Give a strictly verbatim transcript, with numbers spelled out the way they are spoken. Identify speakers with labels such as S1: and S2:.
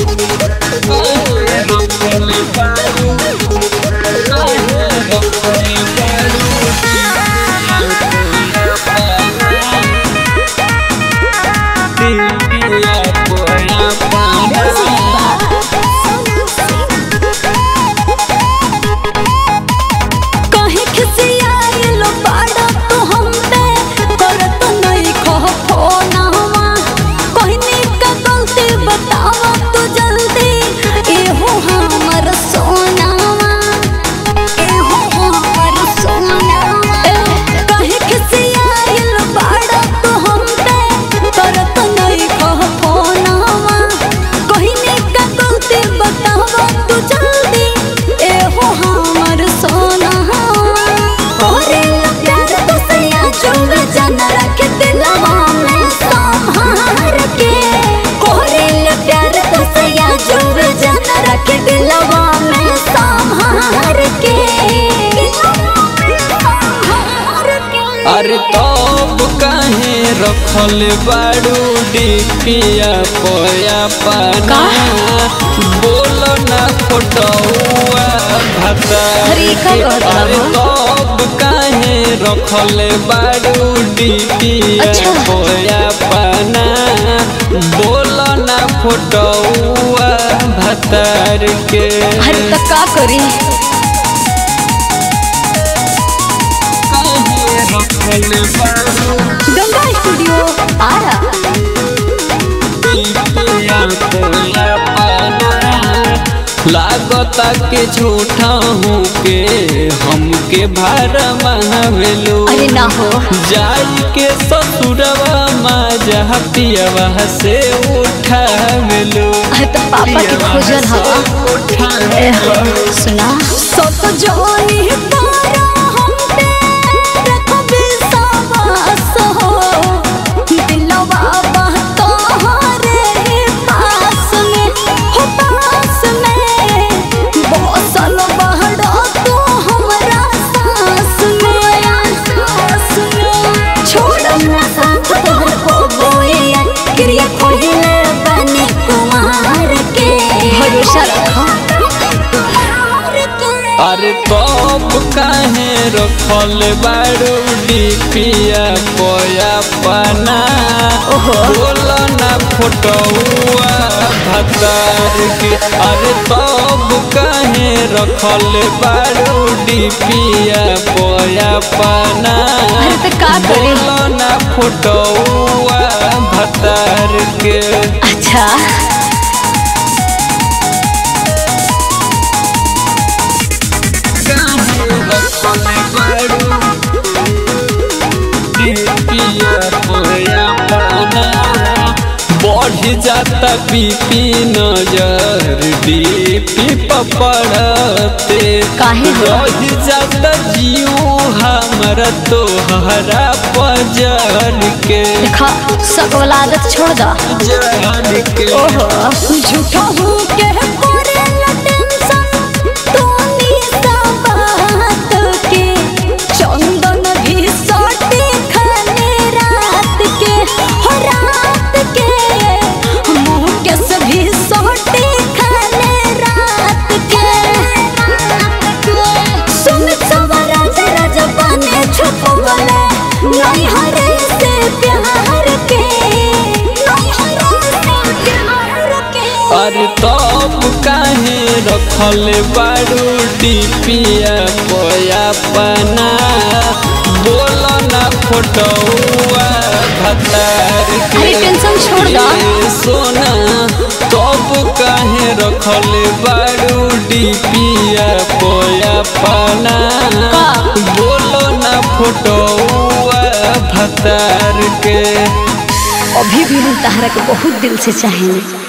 S1: अरे तब काहे रखल बाड़ू डिपिया पोया पाना बोल ना फोटोआ भाता। अरे तब काहे रखल बाड़ू डिपिया पोया पाना बोल ना फोटोआ भातार के।
S2: अरे तो का करी गंगा स्टूडियो आरा
S1: लागता के झूठा हूँ के हमके भार महवेलो।
S2: अरे ना हो
S1: जाई के ससुरवा माजा पियवा से उठावेलो।
S2: अरे तो पापा के खोजल हवा सुना सो तो जोनी तारा
S1: अरे तब काहे रखल बाड़ू डिपिया पोया पाना बोल ना फोटोआ भातार के। अरे तब काहे रखल बाड़ू डिपिया पोया पाना बोल ना फोटोआ भातार के।
S2: अच्छा
S1: बढ़ जाता बीपी नजर डीपी पपड़ते
S2: काहे
S1: बढ़ जाता जीव हमारा तोहरा पजर के।
S2: देखा सब औलादत छोड़ दा
S1: जर के
S2: ओहो झूठा हूँ के
S1: अरे तब काहे रखल बाड़ू डिपिया पोया पाना बोल ना फोटोआ भातार के।
S2: अरे टेंशन छोड़ दा
S1: सोना तब काहे रखल बाड़ू डिपिया पोया पाना बोल ना फोटोआ भातार के।
S2: अभी भी हम तहरा के बहुत दिल से चाहेंगे।